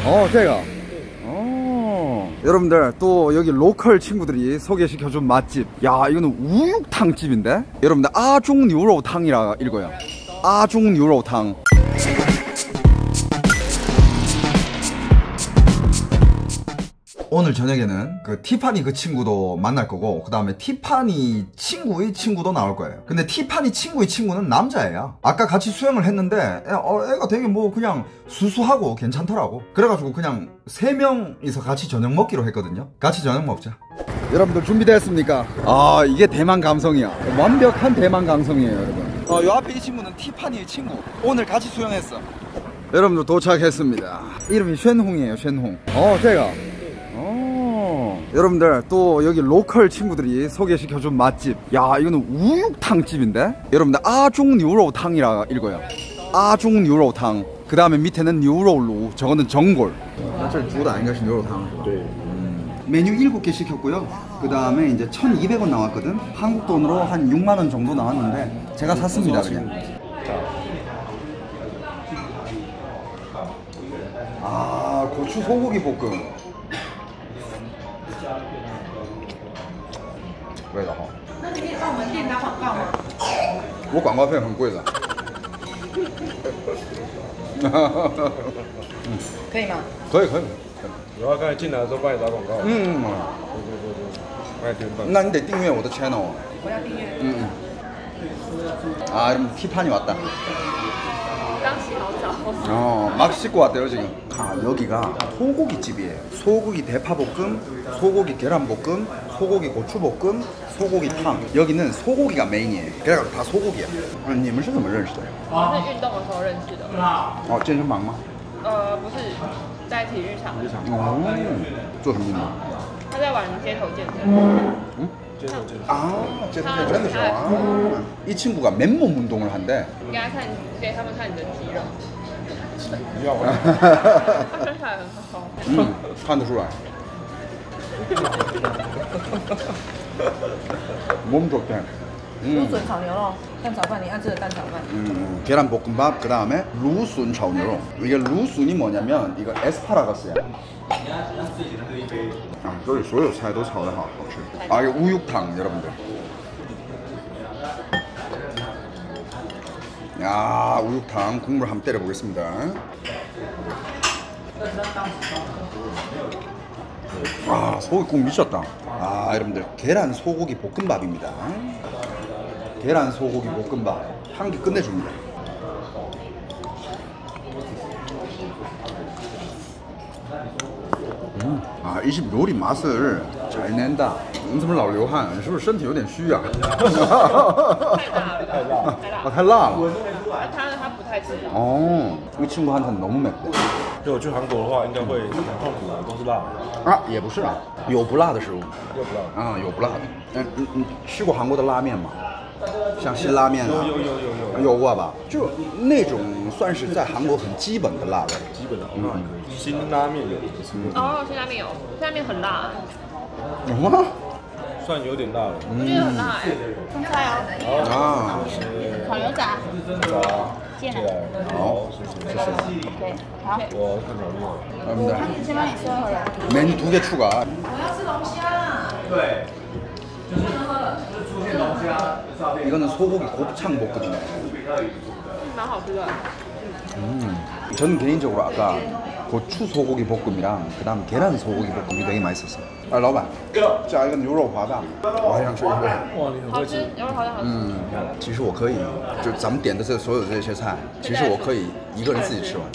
제가. 여러분들 또 여기 로컬 친구들이 소개시켜준 맛집. 야, 이거는 우육탕집인데? 여러분들 아중뉴로탕이라 읽어요. 아중뉴로탕. 오늘 저녁에는 그 티파니 그 친구도 만날 거고, 그 다음에 티파니 친구의 친구도 나올 거예요. 근데 티파니 친구의 친구는 남자예요. 아까 같이 수영을 했는데 애가 되게 뭐 그냥 수수하고 괜찮더라고. 그래가지고 그냥 3명이서 같이 저녁 먹기로 했거든요. 같이 저녁 먹자. 여러분들 준비됐습니까? 아, 이게 대만 감성이야. 완벽한 대만 감성이에요, 여러분. 요 앞에 이 친구는 티파니의 친구. 오늘 같이 수영했어. 여러분들 도착했습니다. 이름이 쉔홍이에요, 쉔홍. 제가. 여러분들 또 여기 로컬 친구들이 소개시켜준 맛집. 야, 이거는 우육탕집인데? 여러분들 아중뉴로탕이라 읽어요. 아중뉴로탕. 그 다음에 밑에는 뉴로루. 저거는 전골.这主打应该是牛肉汤是吧? 네. 메뉴 7개 시켰고요. 그 다음에 이제 1,200원 나왔거든. 한국 돈으로 한 6만 원 정도 나왔는데 제가 샀습니다, 그냥. 아, 고추 소고기 볶음. 味道好。那你可以帮我们店打广告吗？我广告费很贵的。可以吗？可以。有啊，刚才进来的时候帮你打广告。对。那你得订阅我的 channel。我要订阅。아, 티파니 왔다. 막 씻고 왔대요 지금. 아, 여기가 소고기 집이에요. 소고기 대파볶음, 소고기 계란볶음, 소고기 고추볶음, 소고기 탕. 여기는 소고기가 메인이에요. 그래가지고 다 소고기야. 你们是怎么认识的？ 我是运动的时候认识的。 健身房吗？ 不是，在体育场。 做什么运动？ 他在玩街头健身。街头健身的时候啊。 이 친구가 맨몸 운동을 한대. 给他们看你的肌肉。 不要了。 他身材很好。 看得出来。몸 좋대. 芦笋炒牛肉蛋炒饭，你爱吃的蛋炒饭。 계란볶음밥, 그 다음에 루순炒牛肉. 이게 루순이 뭐냐면 이거 에스파라거스야. 아, 这里所有菜都炒得好吃. 아, 이거 우육탕 여러분들. 야, 우육탕 국물 한번 때려보겠습니다. 아, 소고기 국 미쳤다. 아, 여러분들 계란 소고기 볶음밥입니다. 계란 소고기 볶음밥 향기 끝내줍니다. 아, 이 집 요리 맛을 잘 낸다. 你怎么老流汗？是不是身体有点虚啊？太辣了。 他不太吃。 이 친구한테는 너무 맵대. 如果去韩国的话，应该会很痛苦的，都是辣的。 啊，也不是啊，有不辣的食物。 有不辣啊，有不辣的。你吃过韩国的拉面吗？像辛拉面啊？有过吧？就那种算是在韩国很基本的辣味。 基本的。辛拉面有。 辛拉面有，辛拉面很辣。 有吗？ 算有点辣了， 我觉得很辣哎。中菜哦。炒牛杂。进来。 好，谢谢。 对，好。 我看炒面。 여러분들. 先帮你收回来。 메뉴 2개 추가. 我要吃龙虾。对。 이거는 소고기 곱창 볶음이네. 蛮好吃的。 저는 개인적으로 아까 고추 소고기 볶음이랑 그 다음 계란 소고기 볶음이 되게 맛있었어요. 아, 老板加一个牛肉滑蛋，我还想吃一个。 哇，你很会吃。 牛肉滑蛋好吃。 其实我可以，就咱们点的这所有这些菜，其实我可以一个人自己吃完。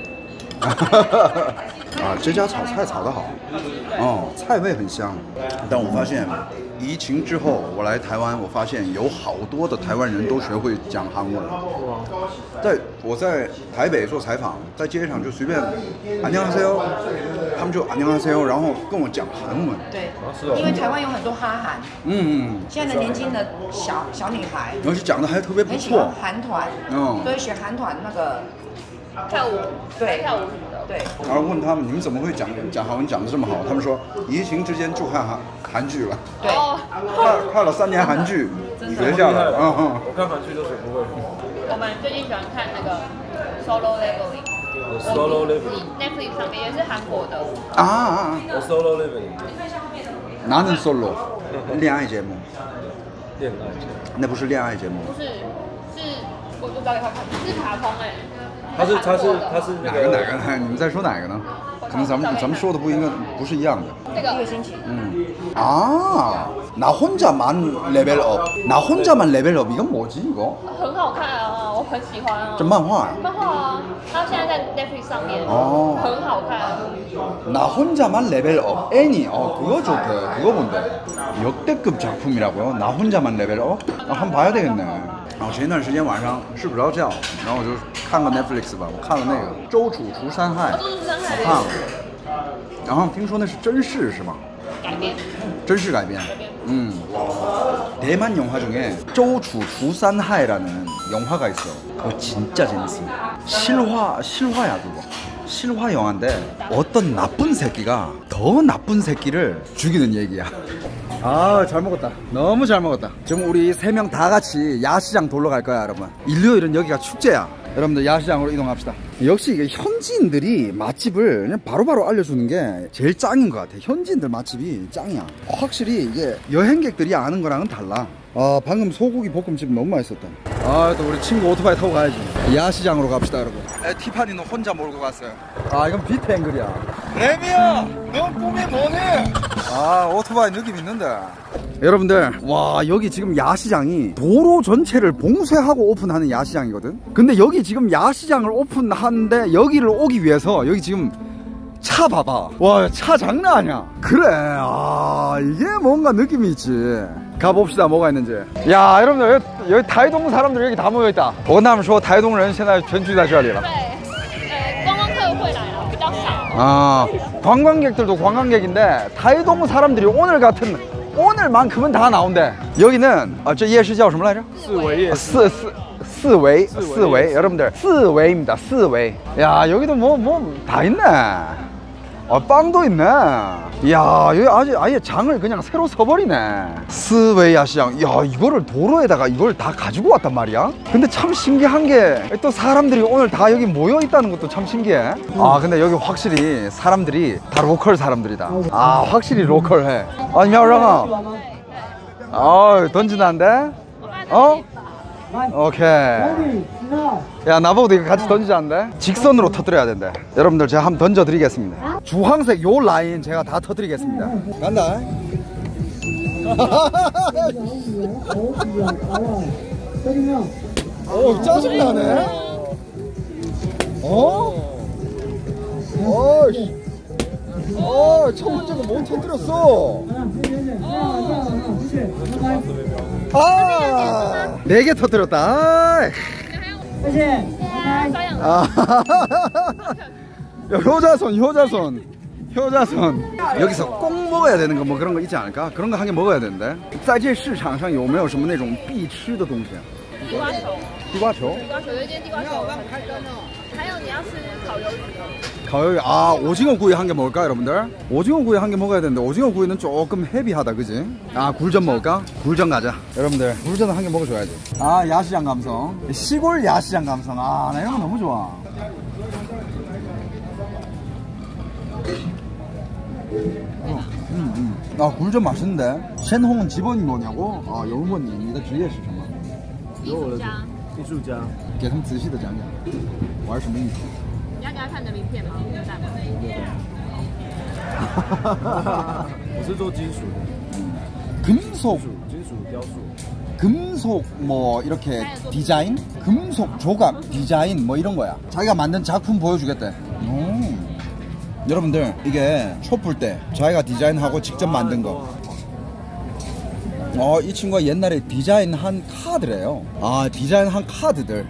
啊，这家炒菜炒得好，菜味很香。但我发现疫情之后，我来台湾，我发现有好多的台湾人都学会讲韩文了。我在台北做采访，在街上就随便안녕하세요，他们就안녕하세요，然后跟我讲韩文。 对，因为台湾有很多哈韩，现在的年轻的小女孩， 而且讲的还特别不很喜欢错。 韩团，都会学韩团那个跳舞， 对， 跳舞什么的。 对。 然后问他们你们怎么会讲韩文讲得这么好？他们说疫情之间就看韩剧了。 对。 看了3年韩剧，学下来。 我看韩剧都学不会。 我们最近喜欢看那个 Solo Leveling。 Solo Living。 Netflix 上面也是韩国的。 Solo Living。 나는 솔로 恋爱节目。 恋爱节目。 那不是恋爱节目。 不是，是我不知道给他看，是卡通哎。 他是那个哪个？你们在说哪个呢？可能咱们说的不是一样的。 这个星期。 나 혼자만 레벨업. 나 혼자만 레벨업 이건 뭐지 이거? 很好看啊，我很喜欢啊。 这漫画呀？ 漫画啊，它现在在 Netflix 上面。很好看。 나 혼자만 레벨업. 애니. 그거 좋대. 그거 뭔데? 역대급 작품이라고요? 나 혼자만 레벨업? 한번 봐야 되겠네. 前一段时间晚上睡不着觉，然后我就看个 Netflix 吧，我看了那个《周楚除三害》，我看了，然后听说那是真事是吗？ 改编， 真事改编。대만 영화 중에 쪼추 주산하이라는 영화가 있어. 그거 진짜 재밌어. 실화야 그거. 실화 영화인데 어떤 나쁜 새끼가 더 나쁜 새끼를 죽이는 얘기야. 아, 잘 먹었다. 너무 잘 먹었다. 지금 우리 3명 다 같이 야시장 돌러 갈 거야, 여러분. 일요일은 여기가 축제야. 여러분들 야시장으로 이동합시다. 역시 이게 현지인들이 맛집을 그냥 바로바로 알려주는 게 제일 짱인 것 같아. 현지인들 맛집이 짱이야. 확실히 이게 여행객들이 아는 거랑은 달라. 아, 방금 소고기 볶음집 너무 맛있었다. 아, 또 우리 친구 오토바이 타고 가야지. 야시장으로 갑시다, 여러분. 티파니는 혼자 몰고 갔어요. 아, 이건 비트앵글이야. 레미야, 넌 꿈이 뭐니? 아, 오토바이 느낌 있는데. 여러분들, 와, 여기 지금 야시장이 도로 전체를 봉쇄하고 오픈하는 야시장이거든. 근데 여기 지금 야시장을 오픈하는데 여기를 오기 위해서 여기 지금 차 봐봐. 와, 차 장난 아니야. 그래, 아, 이게 뭔가 느낌이 있지. 가봅시다, 뭐가 있는지. 야, 여러분들, 여기台东 사람들 여기 다 모여있다. 我跟他们说台东人现在全聚在这里了。 观光客会来了，比较少。 아, 관광객들도 관광객인데台东 사람들이 오늘만큼은 다 나온대. 여기는 这夜市叫什么来着? 四维 여러분들 4维입니다. 4维. 야, 여기도 뭐 다 있네. 빵도 있네. 이야, 여기 아예 장을 그냥 새로 서버리네. 4维 야시장. 야, 이거를 도로에다가 이걸 다 가지고 왔단 말이야. 근데 참 신기한 게 또 사람들이 오늘 다 여기 모여 있다는 것도 참 신기해. 아, 근데 여기 확실히 사람들이 다 로컬 사람들이다. 아, 확실히 로컬해. 아니, 야랑아. 아, 던지는데? 오케이. 야, 나보고도 이거 같이 던지자는데? 직선으로 터뜨려야 된대. 여러분들 제가 한번 던져드리겠습니다. 주황색 요 라인 제가 다 터뜨리겠습니다. 간다. 오, 짜증나네. 첫 번째가 못 터뜨렸어. 아, 4개 터뜨렸다. 아, 효자손. 여기서 꼭 먹어야 되는 거 뭐 그런 거 있지 않을까? 그런 거 한 개 먹어야 되는데. 在这市场上有没有什么那种必吃的东西？ 地瓜球。 地瓜球有一间地瓜球很还有你要吃烤鱿鱼。 烤鱿鱼. 아, 오징어 구이 한 개 먹을까, 여러분들? 오징어 구이 한 개 먹어야 되는데 오징어 구이는 조금 헤비하다, 그지? 아, 굴전 먹을까? 굴전 가자. 여러분들, 굴전 한 개 먹어줘야지. 아, 야시장 감성. 시골 야시장 감성. 아, 나 이런 거 너무 좋아. 아, 굴전 맛있는데? 셴홍은 집원이 뭐냐고? 아, 영원히你的职业是什么？ 艺术家。 艺术家。 给他们仔细的讲讲，玩什么艺术？ 你要给他看你的名片吗？有带吗？ 我是做金属的。 금속 金属雕塑. 금속 뭐 이렇게 디자인? 금속 조각 디자인 뭐 이런 거야. 자기가 만든 작품 보여주겠대. 여러분들 이게 촛불 때 자기가 디자인하고 직접 만든 거. 이 친구가 옛날에 디자인한 카드래요. 아, 디자인한 카드들.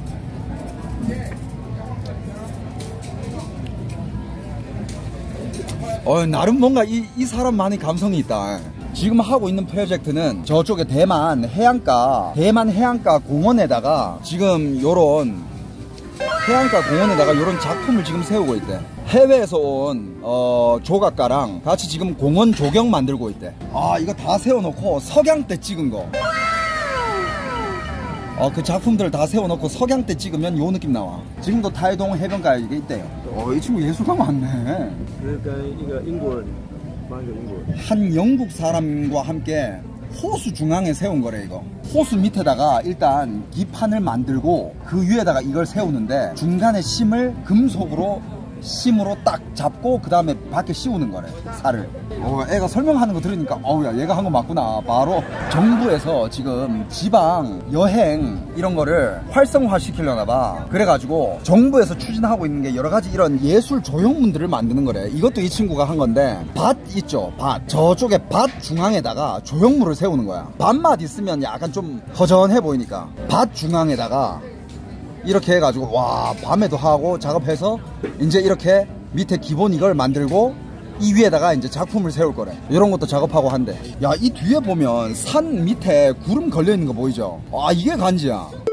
나름 뭔가 이 사람만의 감성이 있다. 지금 하고 있는 프로젝트는 저쪽에 대만 해안가 공원에다가 지금 요런 해안가 공원에다가 요런 작품을 지금 세우고 있대. 해외에서 온 조각가랑 같이 지금 공원 조경 만들고 있대. 아, 이거 다 세워놓고 석양 때 찍은 거. 그 작품들 다 세워놓고 석양 때 찍으면 요 느낌 나와. 지금도 타이동 해변가에 이게 있대요. 이 친구 예술가 많네. 한 영국 사람과 함께 호수 중앙에 세운 거래. 이거 호수 밑에다가 일단 기판을 만들고 그 위에다가 이걸 세우는데 중간에 심을 금속으로 심으로 딱 잡고 그 다음에 밖에 씌우는 거래, 살을. 애가 설명하는 거 들으니까 야 얘가 한 거 맞구나. 바로 정부에서 지금 지방 여행 이런 거를 활성화 시키려나 봐. 그래가지고 정부에서 추진하고 있는 게 여러 가지 이런 예술 조형물들을 만드는 거래. 이것도 이 친구가 한 건데, 밭 있죠, 밭. 저쪽에 밭 중앙에다가 조형물을 세우는 거야. 밭맛 있으면 약간 좀 허전해 보이니까 밭 중앙에다가 이렇게 해가지고 와, 밤에도 하고 작업해서 이제 이렇게 밑에 기본 이걸 만들고 이 위에다가 이제 작품을 세울 거래. 이런 것도 작업하고 한대. 야, 이 뒤에 보면 산 밑에 구름 걸려 있는 거 보이죠? 이게 간지야.